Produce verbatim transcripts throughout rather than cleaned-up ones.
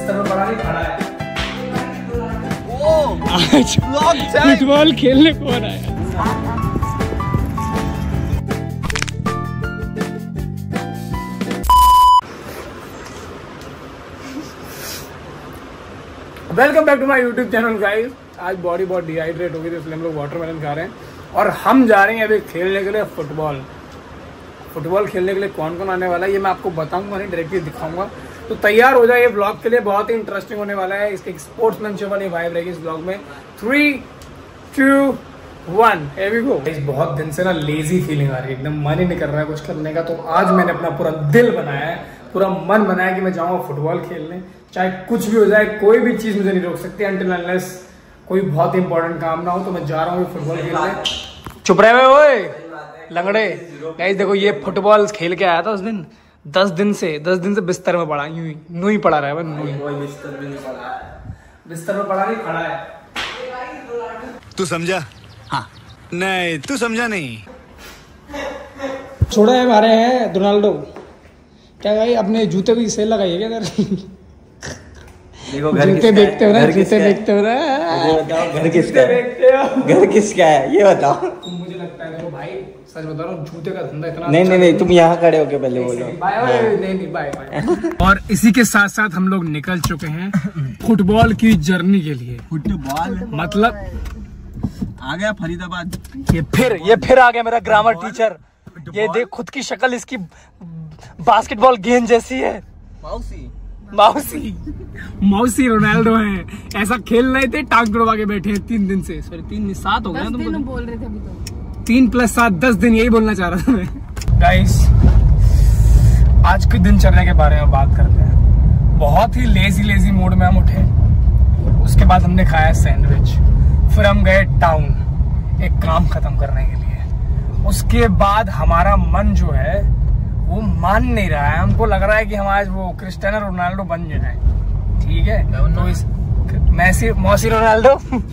बिस्तर में पड़ा नहीं, खड़ा है। आज फुटबॉल खेलने कौन आया? Welcome back to my YouTube channel guys. आज बॉडी बहुत डिहाइड्रेट हो गई थी इसलिए हम लोग वाटरमेलन खा रहे हैं और हम जा रहे हैं अभी खेलने के लिए फुटबॉल। फुटबॉल खेलने के लिए कौन कौन आने वाला है ये मैं आपको बताऊंगा, नहीं डायरेक्टली दिखाऊंगा। तो तैयार हो जाए, ये ब्लॉग के लिए बहुत ही इंटरेस्टिंग होने वाला है। इसके स्पोर्ट्समैनशिप वाली वाइब रहेगी इस ब्लॉग में। Three two one here we go। बहुत दिन से ना लेजी फीलिंग आ रही है, एकदम मन ही नहीं कर रहा है कुछ करने का। तो आज मैंने अपना पूरा दिल बनाया है, पूरा मन बनाया कि मैं जाऊंगा फुटबॉल खेलने, चाहे कुछ भी हो जाए, कोई भी चीज मुझे नहीं रोक सकती until unless कोई बहुत इंपॉर्टेंट काम ना हो। तो मैं जा रहा हूँ फुटबॉल खेलने। चुप रहे हुए लंगड़े गाइस, देखो ये फुटबॉल खेल के आया था उस दिन। दस दिन से दस दिन से बिस्तर में पड़ा, यूं ही नू ही पड़ा रहा है। बिस्तर में नहीं पड़ा, बिस्तर में पड़ा नहीं, खड़ा है। तू समझा? हाँ नहीं, तू समझा नहीं। छोड़े हमारे हैं रोनाल्डो। क्या भाई अपने जूते की सेल लगाइए क्या? देखो घर जूते देखते हो ना, जूते देखते हो ना, घर किसका है? घर किसका है ये बताओ। मुझे लगता है देखो भाई, सच बता रहा हूँ, जूते का धंधा इतना नहीं नहीं नहीं, तुम यहाँ खड़े होके पहले बोलो। नहीं नहीं बाय बाय। और इसी के साथ साथ हम लोग निकल चुके हैं फुटबॉल की जर्नी के लिए। फुटबॉल मतलब आ गया फरीदाबाद। ये फिर ये फिर आ गया मेरा ग्रामर टीचर। ये देख खुद की शक्ल इसकी बास्केटबॉल गेंद जैसी है। मौसी मौसी मौसी रोनाल्डो है। ऐसा खेल रहे थे, टांग तुड़वा के बैठे हैं तीन दिन से। सॉरी तीन सात हो गए ना तुमको? बोल रहे थे अभी तो। तीन प्लस सात दस दिन, यही बोलना चाह रहा था मैं। गाइस आज के दिन चलने के बारे में बात करते हैं। बहुत ही लेजी लेजी मूड में हम उठे, उसके बाद हमने खाया सैंडविच, फिर हम गए टाउन एक काम खत्म करने के लिए। उसके बाद हमारा मन जो है वो मान नहीं रहा है, हमको लग रहा है कि हम आज वो क्रिस्टियानो रोनाल्डो बन जाए। ठीक है तो इस मैसी मौसी रोनाल्डो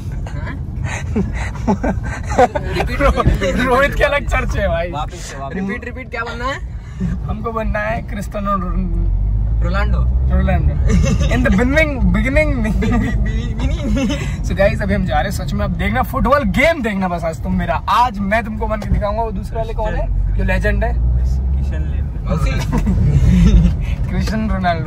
रोहित के अलग चर्चे है भाई। रिपीट रिपीट क्या बनना है? हमको बनना है Cristiano Ronaldo Ronaldo in the beginning beginning so guys अभी हम जा रहे हैं। सच में अब देखना फुटबॉल गेम देखना बस आज तुम मेरा। आज मैं तुमको बन के दिखाऊंगा। वो दूसरे वाले कौन है जो लेजेंड है? Cristiano Ronaldo.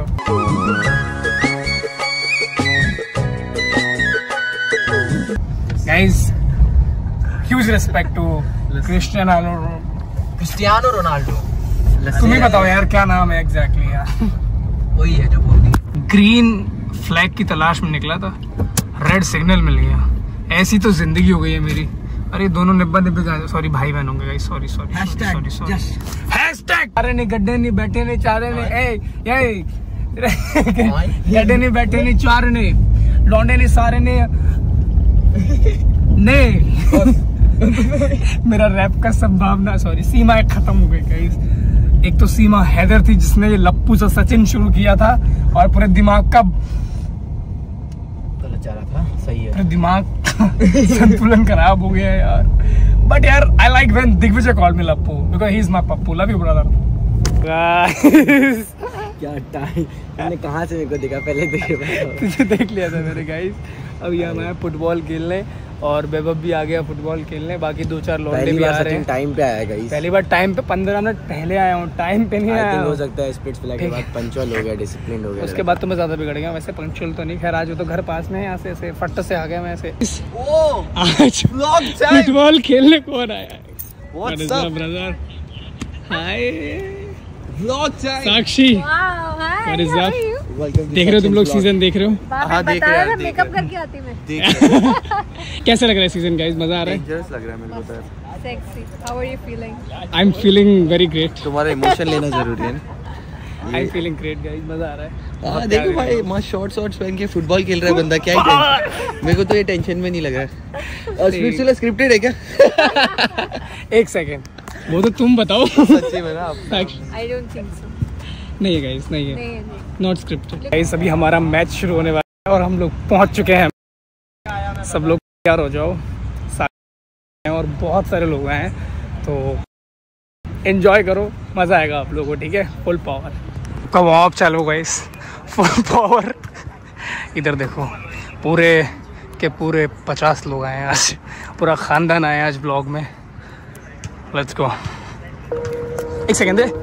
Guys huge respect to Cristiano Cristiano Ronaldo. तुम ही बताओ यार क्या नाम है एग्जैक्टली यार? वही है जो बोल रही। ग्रीन फ्लैग की तलाश में निकला था, रेड सिग्नल मिल गया। ऐसी तो जिंदगी हो गई है मेरी। अरे दोनों निब्बा निब्बे, सॉरी भाई बहन होंगे guys, sorry sorry sorry sorry. Hashtag अरे नहीं गड्ढे नहीं बैठे नहीं चाह रहे नहीं, ए ये गड्ढे नहीं बैठे नहीं चाह रहे नहीं, लौंडे नहीं सारे नहीं नहीं। मेरा रैप का संभावना सॉरी सीमा खत्म हो गई गाइस। एक तो सीमा हैदर थी जिसने ये लप्पू से सचिन शुरू किया था और पूरे दिमाग का गलत जा रहा था, सही है, पूरे दिमाग संतुलन खराब हो गया यार। बट यार I like when Digvijay call me लप्पू बिकॉज़ ही इज माय पप्पू। Love you brother. क्या टाइम मैंने कहाँ से मेरे को देखा? पहले देख तुझे देख लिया था मेरे गाइस। अब यहाँ मैं फुटबॉल खेलने और वैभव भी आ गया फुटबॉल खेलने, बाकी दो चार लौंडे भी आ रहे हैं। टाइम पे आया गाइस, पहली बार टाइम पे, पंद्रह मिनट पहले आया हूँ, टाइम पे नहीं आया। हो सकता है स्पिट्स फ्लैग के बाद पंक्चुअल हो गया, डिसिप्लिन हो गया। उसके बाद तो मैं ज्यादा बिगड़ गया। वैसे पंक्चुअल तो नहीं, खैर आज तो घर पास में है, यहाँ से ऐसे फट से आ गया मैं ऐसे। आज फुटबॉल खेलने कौन आया? ब्रदर हाय साक्षी, देख रहे हो तुम लोग सीजन देख रहे हो? हाँ देख रहे हैं, मेकअप करके आती मैं। कैसा लग रहा है सीजन गाइस? मजा आ रहा है? डेंजरस लग रहा है मेरे को तो। Sexy. How are you feeling? I am feeling very great. तुम्हारा इमोशन लेना जरूरी है। I am feeling great guys, मजा आ रहा है। हां देखो भाई मस्त शॉर्ट शॉर्ट्स पहन के फुटबॉल खेल रहा है बंदा, क्या ही मेरे को तो ये टेंशन में नहीं लग रहा है। और स्पिरिचुअल स्क्रिप्टेड है क्या? एक सेकंड, वो तो तुम बताओ। सच्ची में ना आप? I don't think so. नहीं है गाइस, नहीं है, नॉट स्क्रिप्टेड गाइस। अभी हमारा मैच शुरू होने वाला है और हम लोग पहुंच चुके हैं। सब लोग तैयार हो जाओ, और बहुत सारे लोग हैं तो एंजॉय करो, मजा आएगा आप लोगों को। ठीक है, फुल पावर का वार्म अप चालू गाइस, फुल पावर। इधर देखो पूरे के पूरे पचास लोग आए हैं आज, पूरा ख़ानदान आया है आज ब्लॉग में। Let's go. एक सेकेंड दे।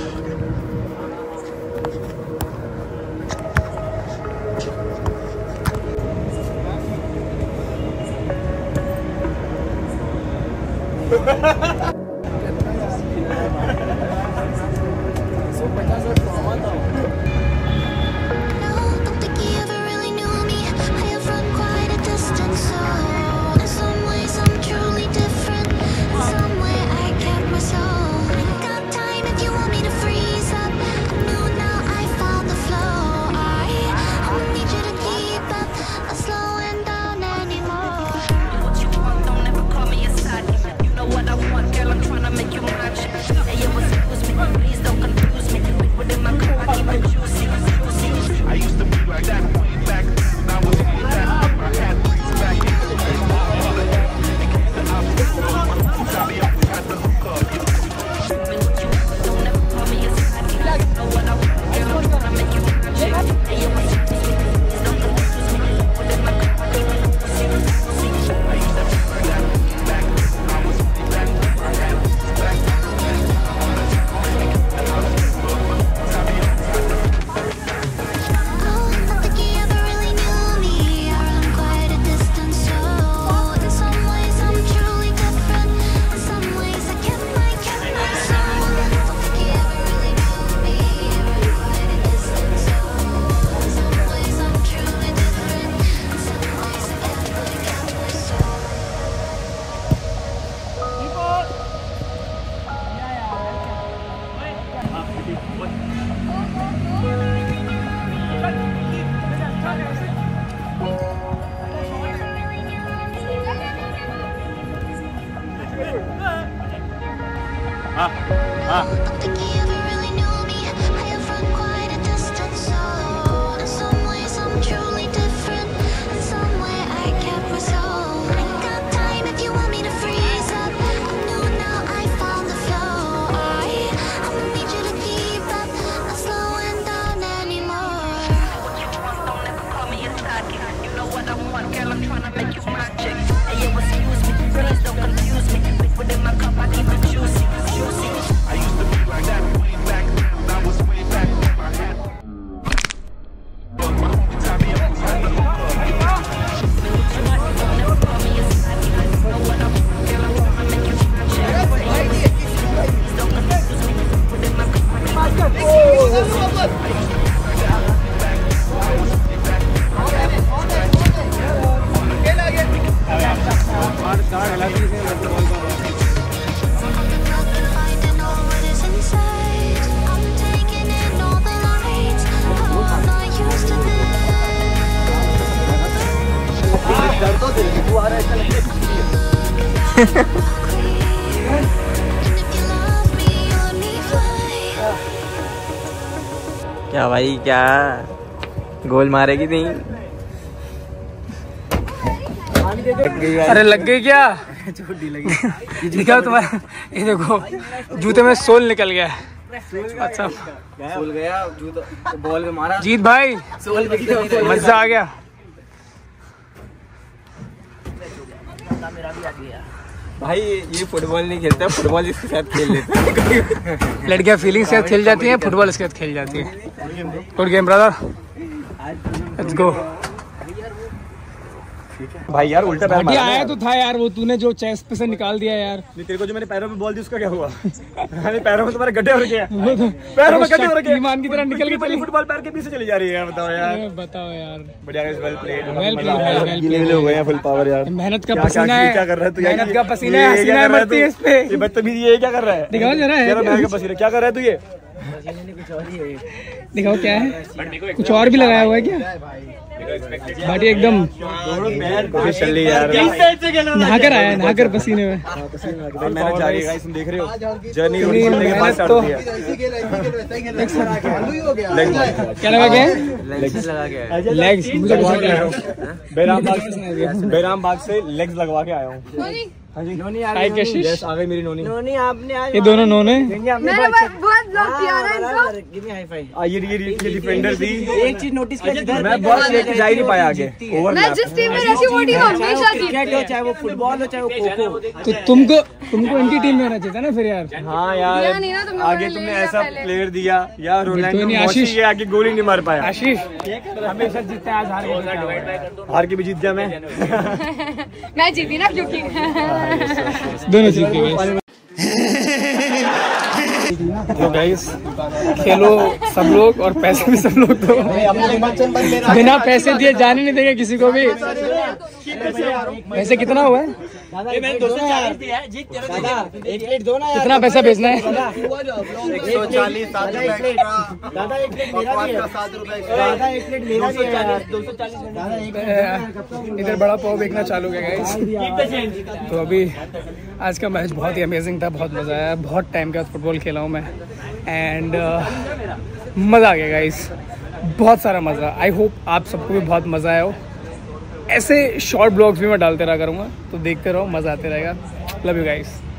क्या भाई क्या गोल मारेगी नहीं? अरे लग गई क्या? छोटी लगी। दिखाओ तुम्हारा, ये देखो जूते में सोल निकल गया। अच्छा सोल गया, जूता बॉल में मारा। जीत भाई सोल मजा आ गया। भाई ये फुटबॉल नहीं खेलता, फुटबॉल इसके साथ खेल लेता है। लड़कियां फीलिंग्स के साथ खेल जाती हैं, फुटबॉल इसके साथ खेल जाती है। Good game brother, let's go. भाई यार उल्टा पैर मारा आया तो था यार, वो तूने जो चेस्ट पे से निकाल दिया यार। तेरे को जो मैंने पैरों में बॉल दी उसका क्या हुआ? अरे पैरों में तुम्हारे गड्ढे हो रखे हैं, पैरों में गड्ढे हो रखे हैं। ईमान की तरह निकल के चली फुटबॉल पैर के पीछे चली जा रही है। बताओ यार, बताओ यार। बढ़िया guys, well played, well played, गीले हो गए हैं, फुल पावर यार। मेहनत का पसीना है, क्या कर रहा है तू? मेहनत का पसीना है, हसीना मरती है इस पे। ये बदतमीजी ये क्या कर रहा है? दिखाओ जरा है मेहनत का पसीना क्या कर रहा है तू? ये दिखाओ क्या है, कुछ और भी लगाया हुआ है क्या? भाटी एकदम नहाकर आया है, नहाकर पसीने में। मेहनत जारी है गाइस, तुम देख रहे हो जर्नी तो क्या लगा के लेग्स लगा के लेग्स मुझे बैराम बाग से लेग्स लगवा के आया हूँ। नोनी आ हाय कशिश, आ गई मेरी नोनी। नोनी आपने आज ये दोनों नोने मैंने बहुत ब्लॉक किया ना इनको। Give me high five. ये ये ये डिफेंडर थी। एक चीज नोटिस किया, मैं बॉल लेके जा ही नहीं पाया आगे। मैं जिस टीम में रहती हूँ वो टीम हमेशा जीतती है। चाहे वो फुटबॉल हो चाहे वो खो-खो। तो तुमको तुमको इनकी टीम में रहना चाहिए था ना फिर यार। हाँ यार, दिया नहीं ना तुमने, आगे ले तुमने लिया ऐसा पहले। प्लेयर दिया यार, रोनाल्डो नहीं, मौसी आशीष। ये आगे गोल ही नहीं मार पाया। आशीष हमेशा जीतते हैं, आज हार गए। हार के भी जीत गया मैं। मैं जीती ना क्योंकि दोनों जीत गए। तो गाइस खेलो सब लोग और पैसे भी सब लोग, तो बिना पैसे दिए जाने नहीं देंगे किसी को भी। पैसे कितना हुआ है? कितना पैसा भेजना है? एक सौ चालीस सात रुपए दादा, एक प्लेट मेरा भी है सात रुपए दादा, एक प्लेट मेरा भी है दो सौ चालीस। इधर बड़ा पाव बेचना चालू है गाइस। तो अभी आज का मैच बहुत ही अमेजिंग था, बहुत मज़ा आया। बहुत टाइम के बाद फुटबॉल खेला हूँ मैं एंड uh, मज़ा आ गया गाइस, बहुत सारा मज़ा। आई होप आप सबको भी बहुत मज़ा आया हो। ऐसे शॉर्ट ब्लॉग्स भी मैं डालते रहा करूँगा, तो देखते रहो, मज़ा आते रहेगा। Love you guys.